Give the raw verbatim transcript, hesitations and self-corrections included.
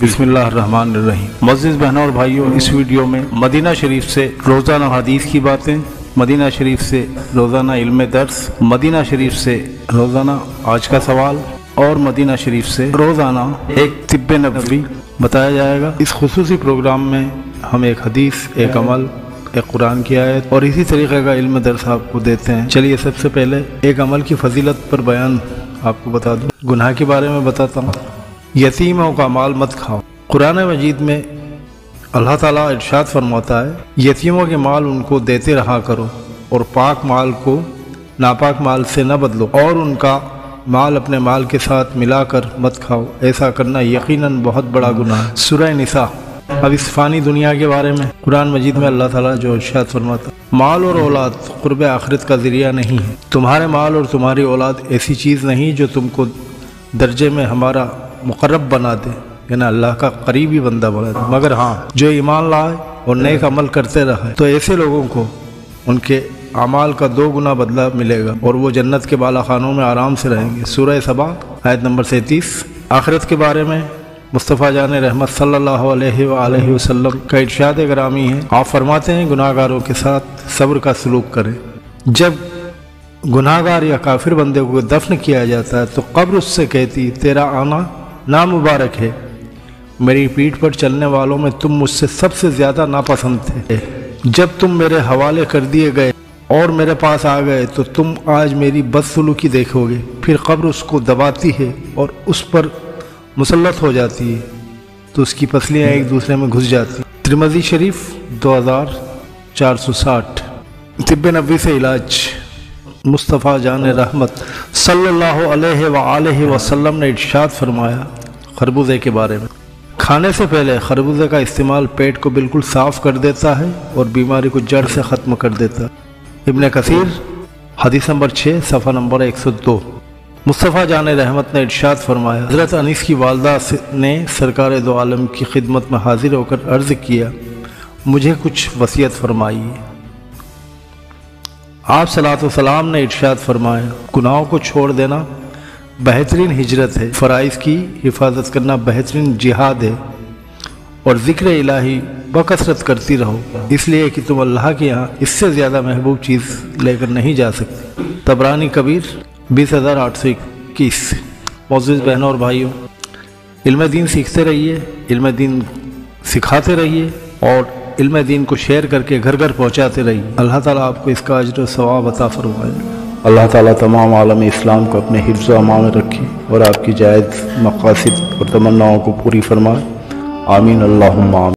بسم اللہ الرحمن الرحیم۔ معزز بہنوں اور بھائیوں، اس ویڈیو میں مدینہ شریف سے روزانہ حدیث کی باتیں، مدینہ شریف سے روزانہ علم درس، مدینہ شریف سے روزانہ آج کا سوال اور مدینہ شریف سے روزانہ ایک طب نبوی بتایا جائے گا۔ اس خصوصی پروگرام میں ہم ایک حدیث، ایک عمل، ایک قرآن کی آیت اور اسی طریقے کا علم درس آپ کو دیتے ہیں۔ چلیے سب سے پہلے ایک عمل کی فضیلت پر بیان آپ کو بتا دوں، گناہ کے بارے میں بتاتا ہوں۔ یتیموں کا مال مت کھاؤ۔ قرآن مجید میں اللہ تعالیٰ ارشاد فرماتا ہے، یتیموں کے مال ان کو دیتے رہا کرو اور پاک مال کو ناپاک مال سے نہ بدلو، اور ان کا مال اپنے مال کے ساتھ ملا کر مت کھاؤ، ایسا کرنا یقیناً بہت بڑا گناہ ہے۔ سورہ نساء۔ اب اس فانی دنیا کے بارے میں قرآن مجید میں اللہ تعالیٰ جو ارشاد فرماتا ہے، مال اور اولاد قرب آخرت کا ذریعہ نہیں ہے۔ تمہارے مال اور تمہاری اولاد ایسی چیز نہیں جو تم کو درجے میں ہمارا مقرب بنا دے، یعنی اللہ کا قریبی بندہ بنا دے، مگر ہاں جو ایمان لائے اور نیک عمل کرتے رہے تو ایسے لوگوں کو ان کے اعمال کا دو گنا بدلہ ملے گا اور وہ جنت کے بالا خانوں میں آرام سے رہیں گے۔ سورہ سبا آیت نمبر سینتیس۔ آخرت کے بارے میں مصطفیٰ جان رحمت صلی اللہ علیہ وآلہ وسلم کا ارشاد گرامی ہے، آپ فرماتے ہیں گناہ گاروں کے ساتھ صبر کا سلوک کریں۔ جب گناہ گار یا کافر بندے کو دفن کیا جاتا ہے تو قبر اس سے کہتی، تیرا آنا نامبارک ہے، میری پیٹھ پر چلنے والوں میں تم مجھ سے سب سے زیادہ ناپسند تھے، جب تم میرے حوالے کر دیے گئے اور میرے پاس آ گئے تو تم آج میری بدسلوکی دیکھو گے۔ پھر قبر اس کو دباتی ہے اور اس پر مسلط ہو جاتی ہے تو اس کی پسلیاں ایک دوسرے میں گھس جاتی ہیں۔ ترمذی شریف دو ہزار چار سو ساٹھ۔ طب نبوی سے علاج۔ مصطفیٰ جان رحمت صلی اللہ علیہ وآلہ وسلم نے ارشاد فرمایا خربوزے کے بارے میں، کھانے سے پہلے خربوزے کا استعمال پیٹ کو بالکل صاف کر دیتا ہے اور بیماری کو جڑ سے ختم کر دیتا ہے۔ ابن کثیر حدیث نمبر چھ صفحہ نمبر ایک سو دو۔ مصطفیٰ جان رحمت نے ارشاد فرمایا، حضرت انیس کی والدہ نے سرکار دو عالم کی خدمت میں حاضر ہو کر عرض کیا، مجھے کچھ وصیت فرمائیے۔ آپ صلاۃ والسلام نے ارشاد فرمایا، گناہوں کو چھوڑ دینا بہترین ہجرت ہے، فرائض کی حفاظت کرنا بہترین جہاد ہے، اور ذکر الہی بکثرت کرتی رہو، اس لیے کہ تم اللہ کے یہاں اس سے زیادہ محبوب چیز لے کر نہیں جا سکتے۔ طبرانی کبیر بیس ہزار آٹھ سو اکیس۔ معزز بہنوں اور بھائیوں، علم دین سیکھتے رہیے، علم دین سکھاتے رہیے اور علم دین کو شیئر کر کے گھر گھر پہنچاتے رہیے۔ اللہ تعالیٰ آپ کو اس کا اجر و ثواب عطا فرمائے۔ اللہ تعالیٰ تمام عالم اسلام کو اپنے حفظ و امان میں رکھے اور آپ کی جائز مقاصد اور تمناؤں کو پوری فرمائے۔ آمین اللہم آمین۔